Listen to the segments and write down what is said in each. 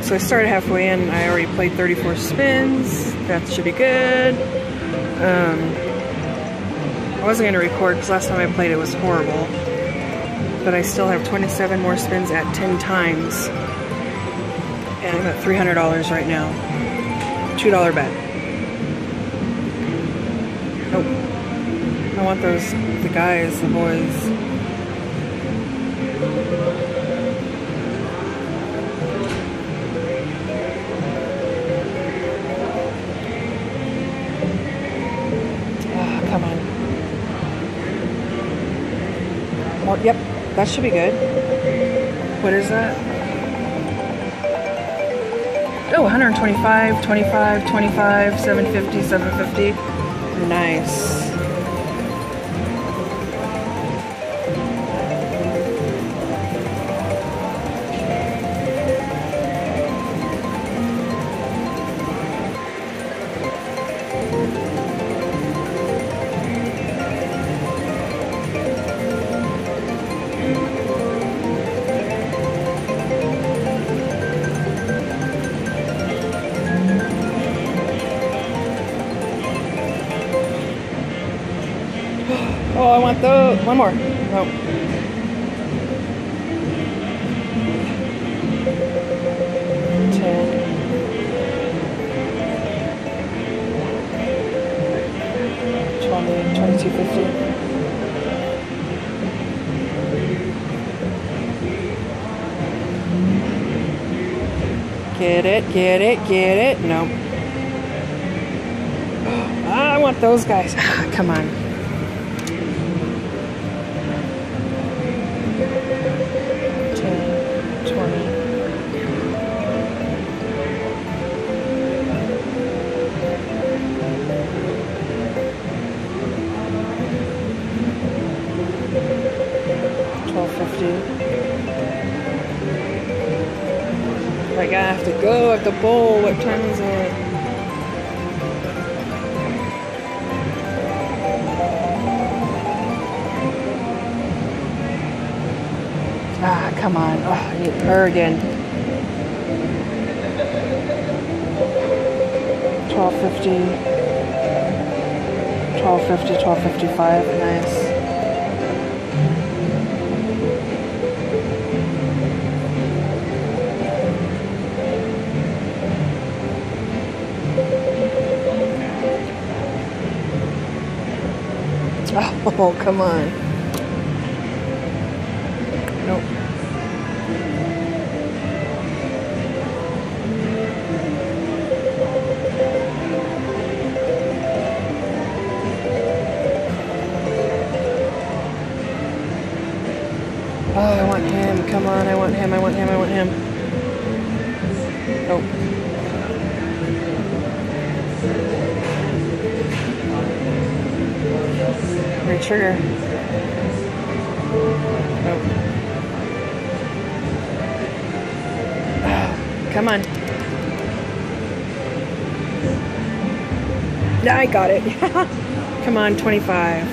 So I started halfway in. I already played 34 spins. That should be good. I wasn't going to record because last time I played it was horrible. But I still have 27 more spins at 10 times. And I'm at $300 right now. $2 bet. Nope. I want those, the guys, the boys. Come on. Well, yep, that should be good. What is that? Oh, 125, 25, 25, 750, 750. Nice. Oh, I want the one more. Oh. $22.50. Get it, get it, get it. Nope. I want those guys. Come on. 1250. Like I have to go at the bowl. What time is it? Ah, come on. Oh, I need her again. 1250. 1250, 1255. Nice. Oh, come on. Nope. Oh, I want him. Come on, I want him, I want him, I want him. Nope. Trigger. Nope. Oh, come on. I got it. Come on, 25.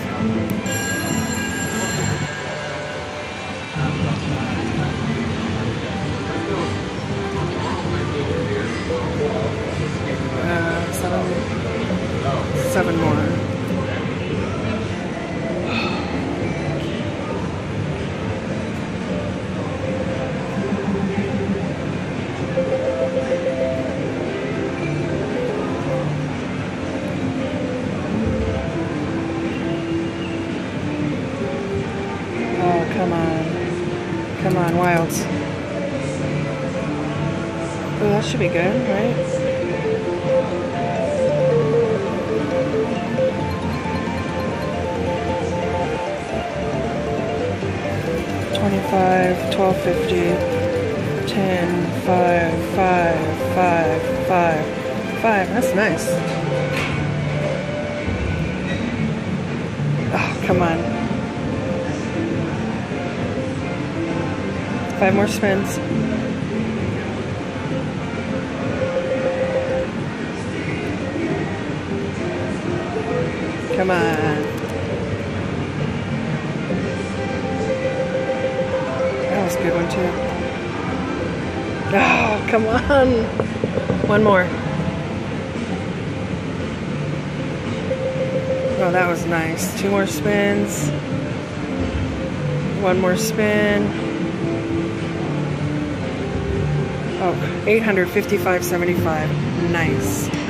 Seven more. Come on, Wilds. Oh, that should be good, right? $25, $12.50, 10, 5, 5, 5, 5, 5. That's nice. Oh, come on. 5 more spins. Come on. That was a good one too. Oh, come on. One more. Oh, that was nice. 2 more spins. 1 more spin. Oh, $855.75. Nice.